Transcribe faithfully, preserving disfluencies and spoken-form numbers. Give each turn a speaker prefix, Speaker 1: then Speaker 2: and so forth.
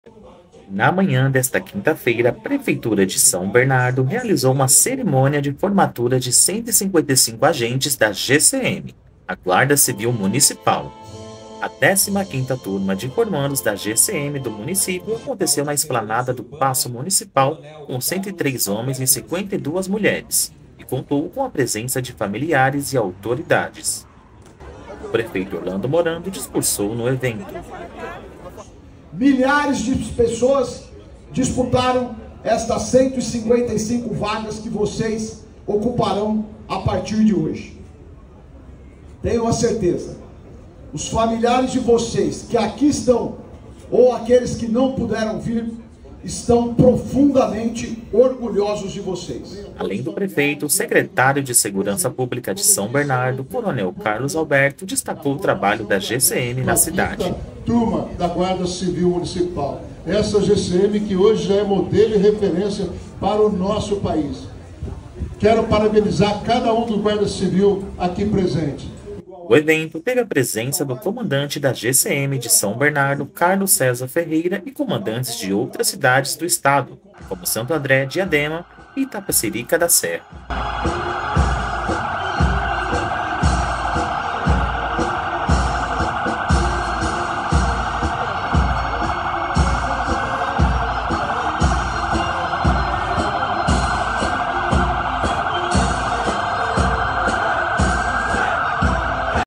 Speaker 1: Na manhã desta quinta-feira, a Prefeitura de São Bernardo realizou uma cerimônia de formatura de cento e cinquenta e cinco agentes da G C M, a Guarda Civil Municipal. A décima quinta turma de formandos da G C M do município aconteceu na esplanada do Paço Municipal, com cento e três homens e cinquenta e duas mulheres, e contou com a presença de familiares e autoridades. O prefeito Orlando Morando discursou no evento.
Speaker 2: Milhares de pessoas disputaram estas cento e cinquenta e cinco vagas que vocês ocuparão a partir de hoje. Tenho a certeza, os familiares de vocês que aqui estão, ou aqueles que não puderam vir, estão profundamente orgulhosos de vocês.
Speaker 1: Além do prefeito, o secretário de Segurança Pública de São Bernardo, Coronel Carlos Alberto, destacou o trabalho da G C M na cidade.
Speaker 3: Turma da Guarda Civil Municipal, essa G C M que hoje já é modelo e referência para o nosso país. Quero parabenizar cada um do Guarda Civil aqui presente.
Speaker 1: O evento teve a presença do comandante da G C M de São Bernardo, Carlos César Ferreira, e comandantes de outras cidades do estado, como Santo André, Diadema e Itapecerica da Serra.